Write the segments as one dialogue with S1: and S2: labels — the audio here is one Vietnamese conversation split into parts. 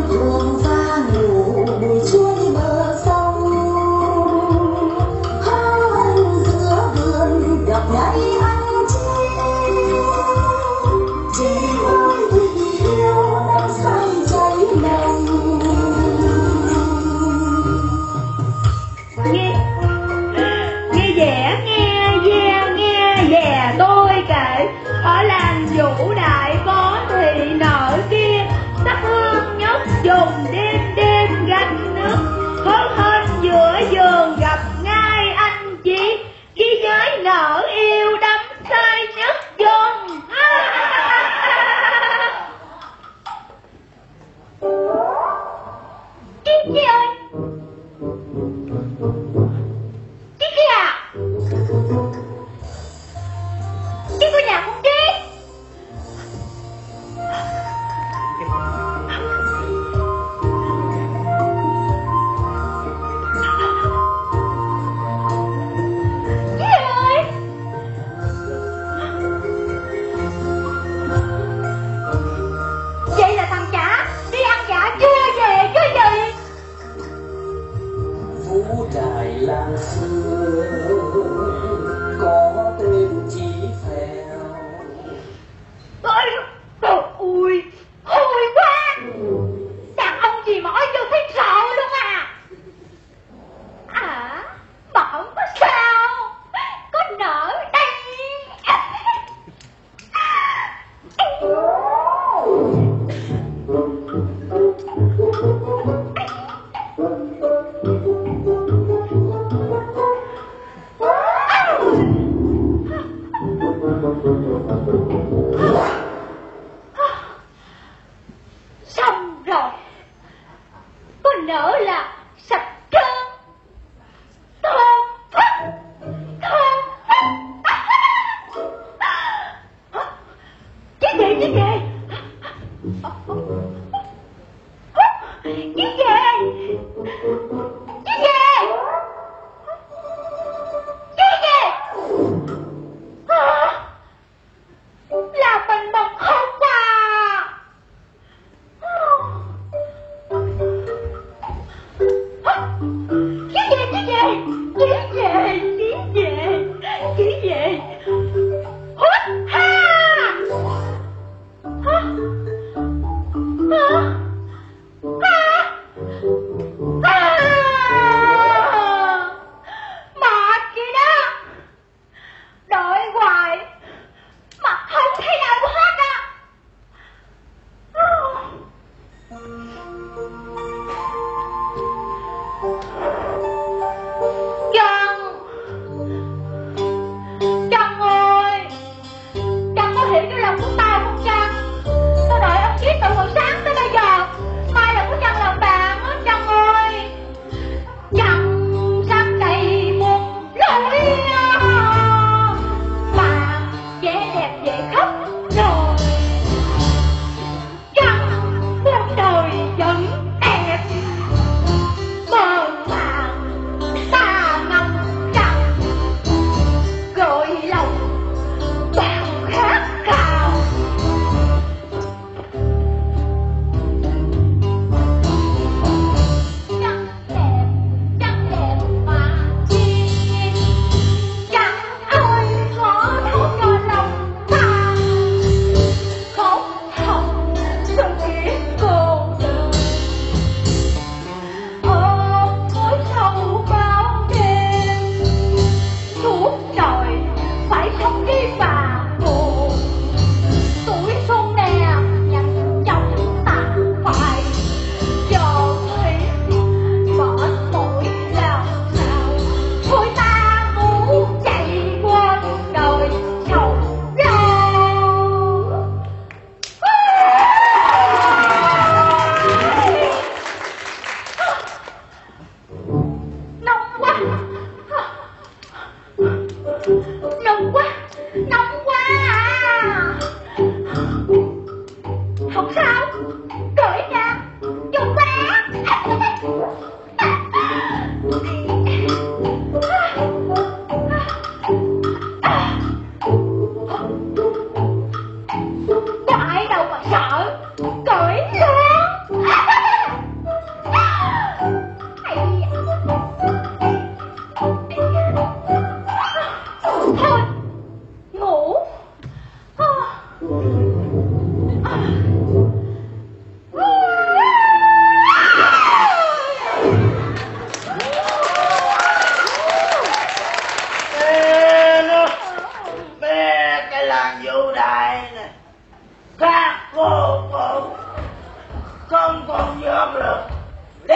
S1: hương pha ngủ bụi chuối bờ sông, hoa giữa vườn gặp ngày anh chị ơi tình yêu đã say cháy lòng.
S2: Nghe về nghe về tôi kể ở làng Vũ Đại có thị nở kia sắc hương nhất dùng đêm gánh nước hớn hên giữa vườn gặp ngay anh chị khi giới nở yêu đắm say nhất vùng. Chị ơi, chị kìa, chị có nhà không chị? Chị ơi, vậy là thằng chả đi ăn chả chưa về chứ gì?
S1: Vũ Đại làng xưa có tên Chí Phèo.
S2: Ôi, hôi quá. Đàn ông gì mà ôi vô thấy sợ luôn à. À, mà không có sao, có nở đây.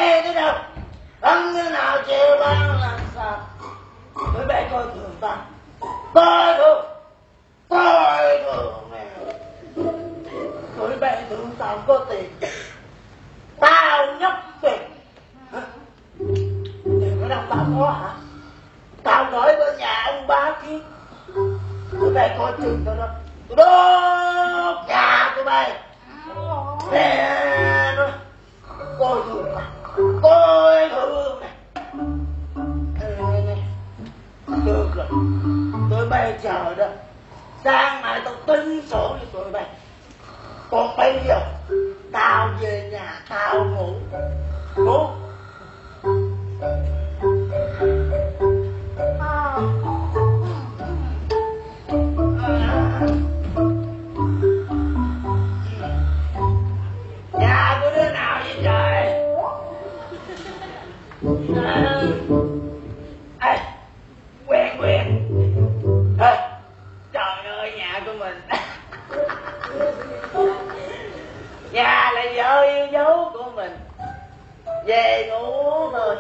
S3: ghê thế đâu. Không như nào chịu bao làm sao. Tụi bay coi thường ta. Coi thường nè. Tụi bay thường tao có tiền. Tao nhóc tiền. Hả? Tiền ở đâu tao có hả? Tao gửi vào nhà ông ba kia. Tụi bay coi chừng tao đó. Tụi đốt nhà tụi bay. Nè nó. Coi thường nè. Được rồi. Tụi bay chờ đó. Sáng mai tao tính sổ với tụi bay. Còn bây giờ tao về nhà tao ngủ. Nhà của đứa nào vậy trời? Quen. Trời ơi, nhà của mình. Nhà là vợ yêu dấu của mình. Về ngủ thôi.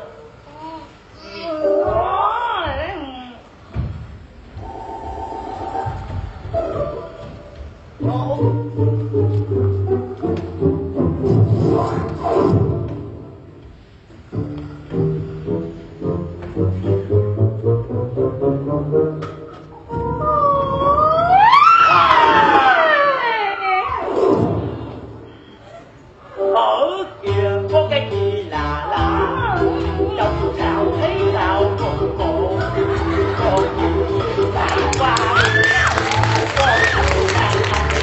S3: Ở kìa có cái gì lạ lạ, trong sao thấy sao khổ. Còn gì lại qua con đang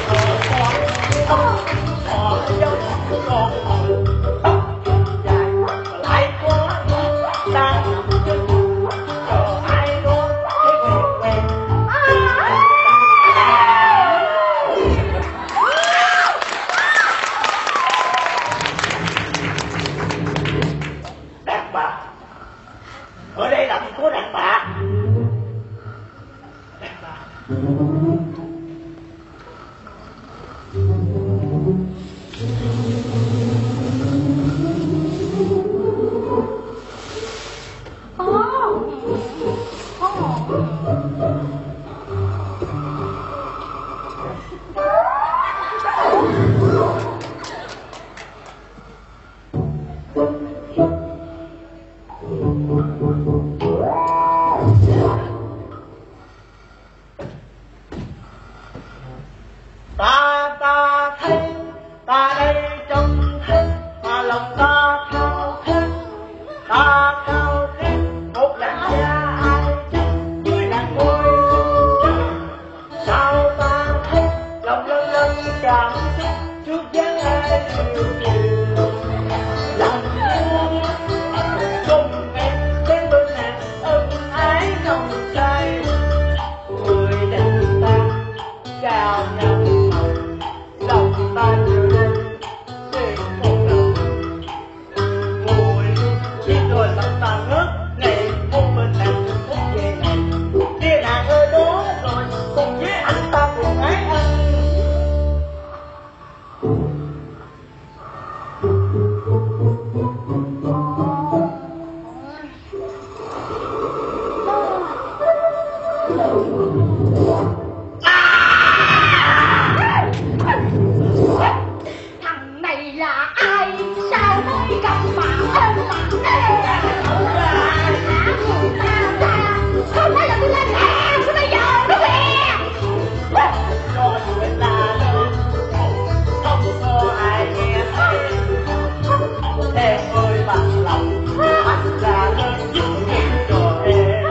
S3: con dấu con dài lại có đang chân chờ ai đó thấy quen. Đàn bà ở đây làm gì có đàn bà. Ta thấy, ta đây trông thấy, mà lòng ta khao khát một làn da ai trắng dưới làn môi. Sao ta thấy lòng lân cảm xúc trước dáng ai nhiều lòng yêu cùng em đến bên nàng ân ái nồng say. Người đàn ta chào nhau lòng ta chưa lên để một lần ngồi chỉ rồi lòng ta ngớt này một mình nàng thức về này kia nàng ơi đó rồi cùng với anh ta cùng ái anh.
S2: Thằng này là ai? Sao mới gặp mà ôm mà không phải là tôi lên hàng của bây giờ đó kìa.
S3: Cho người ta lên không có ai nghe thấy. Em ơi bằng lòng anh ra lên giúp em cho em.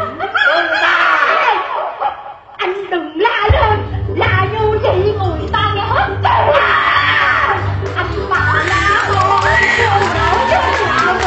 S2: Anh đừng la lên, la như vậy người ta nghe hết. Anh mà la thôi, đỡ chút nào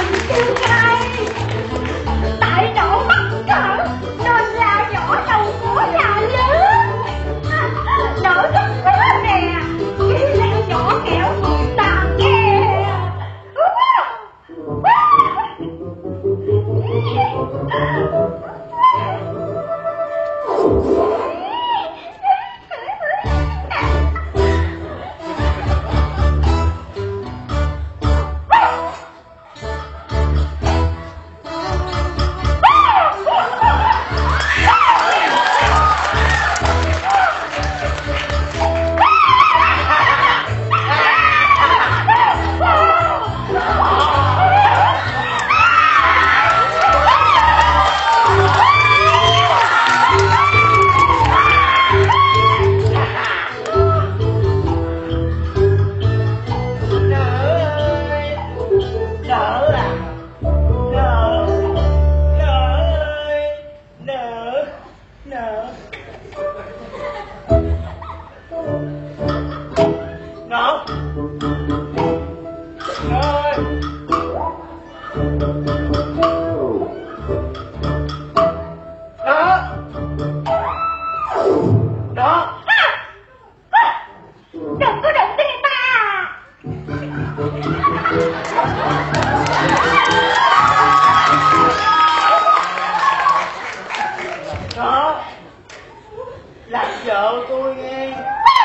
S3: Đó, làm vợ tôi nghe.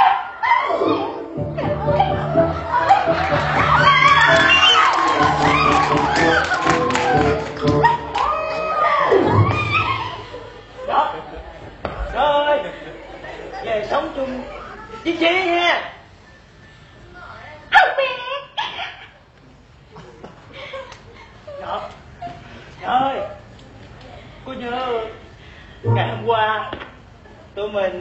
S3: Đó, rồi, về sống chung với chị nha.
S2: Không biết.
S3: Đó, rồi, cô nhớ ngày hôm qua tụi mình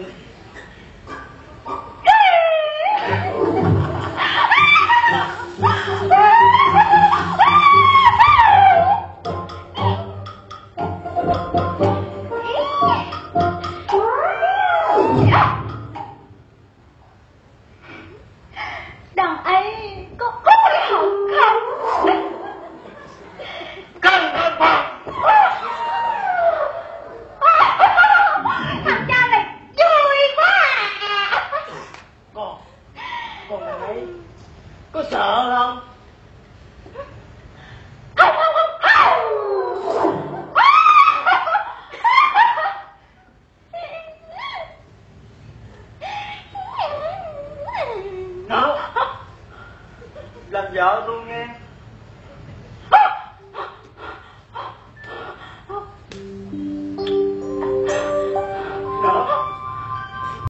S2: Đằng ấy có hối hận không?
S3: căng hơn phòng.
S2: Thằng cha này vui quá à.
S3: Con gái có sợ không?
S2: Không không không
S3: Đó, làm vợ tôi nghe.